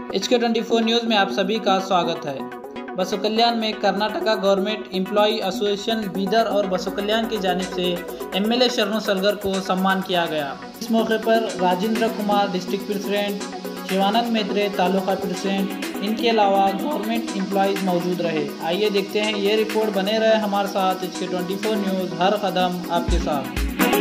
HK24 news में आप सभी का स्वागत है। बसु कल्याण में Karnataka government employee association Bidar और बसु कल्याण की जानिब से MLA शरणु सलगर को सम्मान किया गया। इस मौके पर Rajendra Kumar district president, Shivanand Metre taluka president, इनके अलावा गवर्नमेंट एम्प्लॉइज मौजूद रहे। आइए देखते हैं ये रिपोर्ट। बने रहे हमारे साथ। HK24 न्यूज़, हर कदम आपके साथ।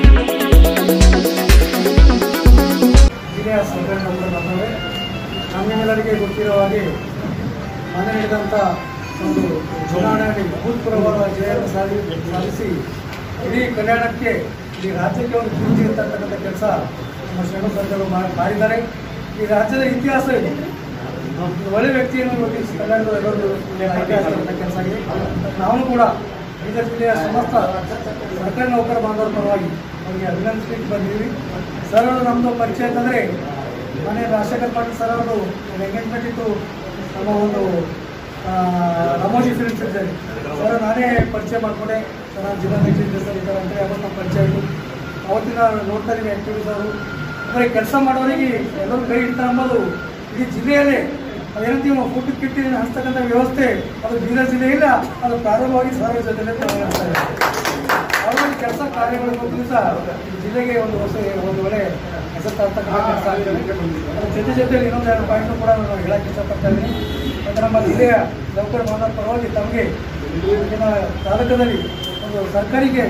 ನಮ್ಮೆಲ್ಲರಿಗೆ ಗೊತ್ತಿರುವ ಹಾಗೆ ಮೊನ್ನೆ ನಡೆದಂಥ ಒಂದು ಚುನಾವಣೆಯಲ್ಲಿ ಅಭೂತಪೂರ್ವವಾದ ಜಯವನ್ನು ಸಾಧಿಸಿ ಇಡೀ ಕರ್ನಾಟಕಕ್ಕೆ, ಈ ರಾಜ್ಯಕ್ಕೆ ಒಂದು ಕೀರ್ತಿ ಇರ್ತಕ್ಕಂಥ ಕೆಲಸ ನಮ್ಮ ಶರಣು ಸರ್ಗಳು ಮಾಡಿದ್ದಾರೆ. ಈ ರಾಜ್ಯದ ಇತಿಹಾಸ ಇದೆ. ಒಳ್ಳೆ ವ್ಯಕ್ತಿಯನ್ನು ಕರ್ನಾಟಕದ ಎಲ್ಲರೂ ಇತಿಹಾಸ ಕೆಲಸ ಆಗಿದೆ. ನಾವು ಕೂಡ ಬೀದರ್ ಜಿಲ್ಲೆಯ ಸಮಸ್ತ ಸರ್ಕಾರಿ ನೌಕರ ಬಾಂಧವರ ಪರವಾಗಿ ಅವರಿಗೆ ಅಭಿನಂದಿಸಲಿಕ್ಕೆ ಬಂದಿದ್ದೀವಿ. ಸರ್, ನಮ್ಮದು ಪರಿಚಯ ಅಂತಂದರೆ ಮನೆ ರಾಜಶೇಖರ್ ಪಾಟೀಲ್ ಸರ್ ಅವರು ಎಂಗೇಜ್ಮೆಂಟ್ ಇತ್ತು. ನಮ್ಮ ಒಂದು ರಾಮೋಜಿ ಫಿಲ್ಮ್ಸ್ ಇದ್ದಾರೆ ಸರ್, ನಾನೇ ಪರಿಚಯ ಮಾಡಿಕೊಂಡೆ. ಸರ್, ನಾನು ಜಿಲ್ಲಾ ಮ್ಯಾನೇಜರ್ ಸರ್ ಇದ್ದಾರೆ ಅಂದರೆ ಅವತ್ತು ನಮ್ಮ ಪರಿಚಯ ಆಯಿತು. ಅವತ್ತಿನ ನೋಡ್ತಾ ಇದ್ದೀವಿ ಆ್ಯಕ್ಟಿವಿಟೀಸ್ ಅವರು ಬರೀ ಕೆಲಸ ಮಾಡೋರಿಗೆ ಎಲ್ಲರೂ ಕೈ ಇಡ್ತಾರೆ ಅಂಬೋದು ಇಡೀ ಜಿಲ್ಲೆಯಲ್ಲೇ ಅದೇನಂತೀವಿ ಫುಡ್ ಕಿಟ್ ಹಂಚ್ತಕ್ಕಂಥ ವ್ಯವಸ್ಥೆ ಅದು ಬೀದರ್ ಜಿಲ್ಲೆಯಿಲ್ಲ. ಅದು ಪ್ರಾರಂಭವಾಗಿ ಸರ್ ಜೊತೆಲೇ ಹೇಳ್ತಾ ಇದೆ. ಅವರ ಕೆಲಸ ಕಾರ್ಯಗಳ ದಿವಸ ಜಿಲ್ಲೆಗೆ ಒಂದು ಒಳ್ಳೆ ಹೆಸರು ತರ್ತಕ್ಕಂಥ ಕೆಲಸ ಆಗ್ತದೆ. ಜೊತೆಯಲ್ಲಿ ಇನ್ನೊಂದು 2 ಪಾಯಿಂಟ್ ಕೂಡ ನಾನು ಹೇಳಕ್ಕೆ ಇಷ್ಟಪಡ್ತಾ ಇದ್ದೀನಿ. ಮತ್ತು ನಮ್ಮ ಜಿಲ್ಲೆಯ ನೌಕರ ಬಾಂಧವರ ಪರವಾಗಿ ತಮಗೆ ಈಗಿನ ತಾಲೂಕದಲ್ಲಿ ಒಂದು ಸರ್ಕಾರಿಗೆ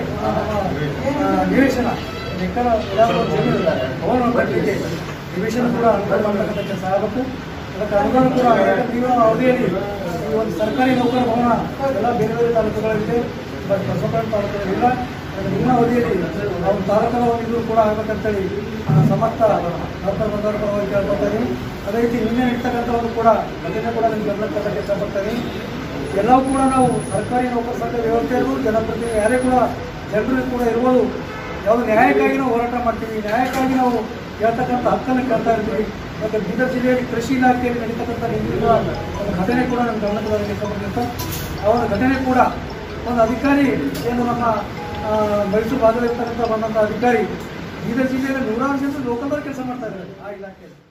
ನಿವೇಶನ ಲೆಕ್ಕನ ಜಮೀನು ಭವನ ಕಟ್ಟಲಿಕ್ಕೆ ನಿವೇಶನ ಕೂಡ ಅನುದಾನ ಮಾಡತಕ್ಕಂಥ ಕೆಲಸ ಆಗಬೇಕು. ಅದಕ್ಕೆ ಅನುದಾನ ಕೂಡ ತೀವ್ರ ಅವಧಿಯಲ್ಲಿ ಈ ಒಂದು ಸರ್ಕಾರಿ ನೌಕರ ಭವನ ಎಲ್ಲ ಬೇರೆ ಬೇರೆ ತಾಲೂಕುಗಳಲ್ಲಿದೆ, ಬಟ್ ಬಸವಕಲ್ಯಾಣ ತಾಲೂಕಲ್ಲಿಲ್ಲ. ಇನ್ನ ಅವಧಿಯಲ್ಲಿ ನಾವು ತಾಲೂಕನ ಒಂದು ಇದು ಕೂಡ ಆಗಬೇಕಂತೇಳಿ ಸಮಸ್ತ ನೌಕರ ಬಂದವರ ಪರವಾಗಿ ಕೇಳ್ಕೊತಾ ಇದ್ದೀನಿ. ಅದೇ ರೀತಿ ನಿನ್ನೆ ಇರ್ತಕ್ಕಂಥ ಒಂದು ಕೂಡ ಅದನ್ನೇ ಕೂಡ ನಿಮ್ಗೆ ಗಮನಕ್ಕೆ ತರಕ್ಕೆ ಇಷ್ಟಪಡ್ತಾ ಇದ್ದೀನಿ. ಎಲ್ಲವೂ ಕೂಡ ನಾವು ಸರ್ಕಾರಿ ನೌಕರ ಸಂಘ ವ್ಯವಸ್ಥೆ ಇರ್ಬೋದು, ಜನಪ್ರತಿನಿಧಿ ಯಾರೇ ಕೂಡ ಜನರು ಕೂಡ ಇರ್ಬೋದು, ಯಾವುದು ನ್ಯಾಯಕ್ಕಾಗಿ ನಾವು ಹೋರಾಟ ಮಾಡ್ತೀವಿ, ನ್ಯಾಯಕ್ಕಾಗಿ ನಾವು ಹೇಳ್ತಕ್ಕಂಥ ಹಕ್ಕನ್ನು ಕೇಳ್ತಾ ಇರ್ತೀವಿ. ಮತ್ತು ಬೀದರ್ ಜಿಲ್ಲೆಯಲ್ಲಿ ಕೃಷಿ ಇಲಾಖೆಯಲ್ಲಿ ನಡೀತಕ್ಕಂಥ ಒಂದು ಘಟನೆ ಕೂಡ ನಮ್ಮ ಗಮನಕ್ಕೆ ಬರಲಿಕ್ಕೆ ಇಷ್ಟಪಡ್ತಿತ್ತು. ಆ ಒಂದು ಘಟನೆ ಕೂಡ ಒಂದು ಅಧಿಕಾರಿ ಏನು ನಮ್ಮ ಮೈಸೂರು ಭಾಗದಲ್ಲಿರ್ತಕ್ಕಂಥ ಬಂದಂಥ ಅಧಿಕಾರಿ ಬೀದರ್ ಜಿಲ್ಲೆಯಲ್ಲಿ 100 ಜನರು ಲೋಕಲ್ದವ್ರು ಕೆಲಸ ಮಾಡ್ತಾ ಇದ್ದಾರೆ ಆ ಇಲಾಖೆಯಲ್ಲಿ.